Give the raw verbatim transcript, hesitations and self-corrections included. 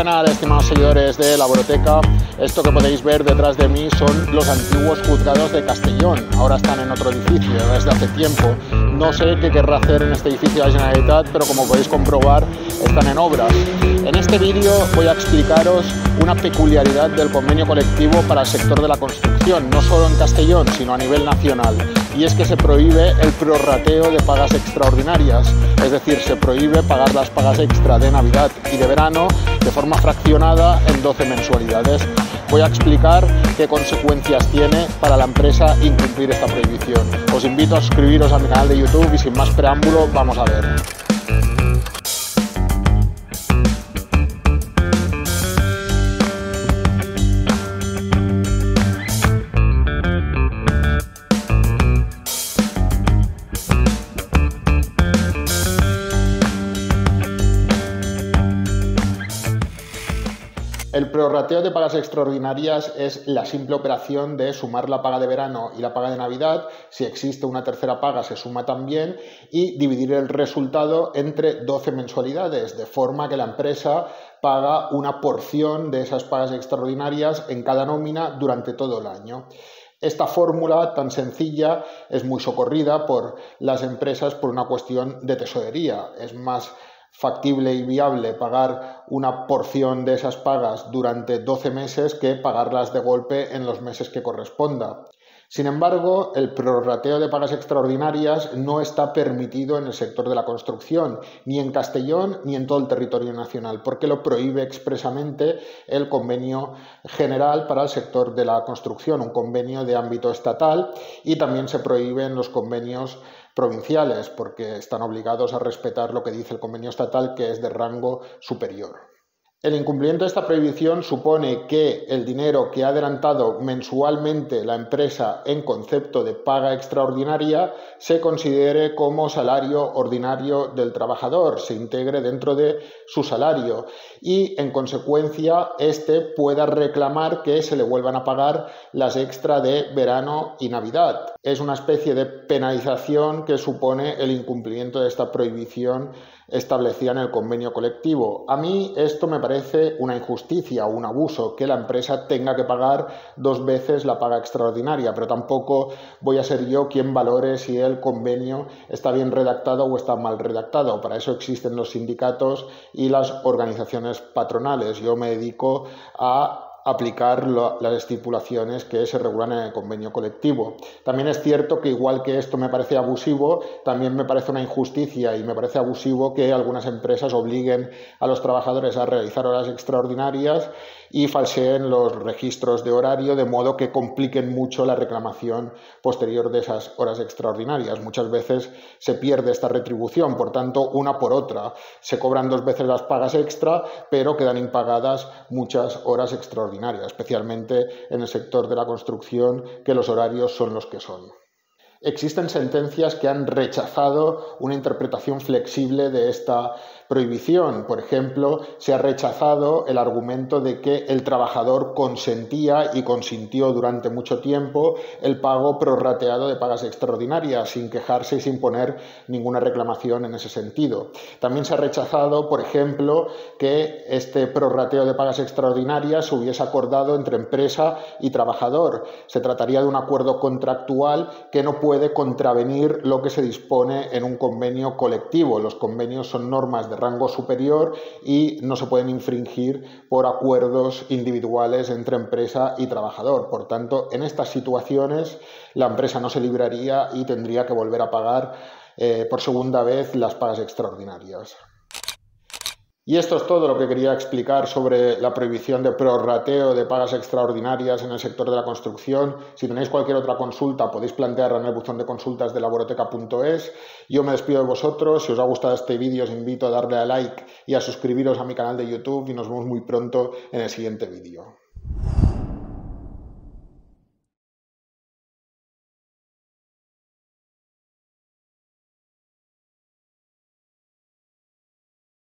Buenas, estimados seguidores de Laboroteca. Esto que podéis ver detrás de mí son los antiguos juzgados de Castellón. Ahora están en otro edificio desde hace tiempo. No sé qué querrá hacer en este edificio la Generalitat, pero como podéis comprobar, están en obras. En este vídeo voy a explicaros una peculiaridad del convenio colectivo para el sector de la construcción, no solo en Castellón, sino a nivel nacional. Y es que se prohíbe el prorrateo de pagas extraordinarias, es decir, se prohíbe pagar las pagas extra de Navidad y de verano de forma fraccionada en doce mensualidades. Voy a explicar qué consecuencias tiene para la empresa incumplir esta prohibición. Os invito a suscribiros a mi canal de YouTube y sin más preámbulo, vamos a ver. El prorrateo de pagas extraordinarias es la simple operación de sumar la paga de verano y la paga de Navidad. Si existe una tercera paga, se suma también, y dividir el resultado entre doce mensualidades, de forma que la empresa paga una porción de esas pagas extraordinarias en cada nómina durante todo el año. Esta fórmula tan sencilla es muy socorrida por las empresas por una cuestión de tesorería. Es más factible y viable pagar una porción de esas pagas durante doce meses que pagarlas de golpe en los meses que corresponda. Sin embargo, el prorrateo de pagas extraordinarias no está permitido en el sector de la construcción, ni en Castellón ni en todo el territorio nacional, porque lo prohíbe expresamente el Convenio General para el sector de la construcción, un convenio de ámbito estatal, y también se prohíben los convenios provinciales, porque están obligados a respetar lo que dice el convenio estatal, que es de rango superior. El incumplimiento de esta prohibición supone que el dinero que ha adelantado mensualmente la empresa en concepto de paga extraordinaria se considere como salario ordinario del trabajador, se integre dentro de su salario y, en consecuencia, éste pueda reclamar que se le vuelvan a pagar las extra de verano y Navidad. Es una especie de penalización que supone el incumplimiento de esta prohibición establecida en el convenio colectivo. A mí esto me parece una injusticia o un abuso, que la empresa tenga que pagar dos veces la paga extraordinaria, pero tampoco voy a ser yo quien valore si el convenio está bien redactado o está mal redactado. Para eso existen los sindicatos y las organizaciones patronales. Yo me dedico a aplicar lo, las estipulaciones que se regulan en el convenio colectivo. También es cierto que, igual que esto me parece abusivo, también me parece una injusticia y me parece abusivo que algunas empresas obliguen a los trabajadores a realizar horas extraordinarias y falseen los registros de horario, de modo que compliquen mucho la reclamación posterior de esas horas extraordinarias. Muchas veces se pierde esta retribución, por tanto, una por otra. Se cobran dos veces las pagas extra, pero quedan impagadas muchas horas extraordinarias, especialmente en el sector de la construcción, que los horarios son los que son. Existen sentencias que han rechazado una interpretación flexible de esta prohibición. Por ejemplo, se ha rechazado el argumento de que el trabajador consentía y consintió durante mucho tiempo el pago prorrateado de pagas extraordinarias, sin quejarse y sin poner ninguna reclamación en ese sentido. También se ha rechazado, por ejemplo, que este prorrateo de pagas extraordinarias se hubiese acordado entre empresa y trabajador. Se trataría de un acuerdo contractual que no puede puede contravenir lo que se dispone en un convenio colectivo. Los convenios son normas de rango superior y no se pueden infringir por acuerdos individuales entre empresa y trabajador. Por tanto, en estas situaciones la empresa no se libraría y tendría que volver a pagar eh, por segunda vez las pagas extraordinarias. Y esto es todo lo que quería explicar sobre la prohibición de prorrateo de pagas extraordinarias en el sector de la construcción. Si tenéis cualquier otra consulta, podéis plantearla en el buzón de consultas de laboroteca punto es. Yo me despido de vosotros. Si os ha gustado este vídeo, os invito a darle a like y a suscribiros a mi canal de YouTube, y nos vemos muy pronto en el siguiente vídeo.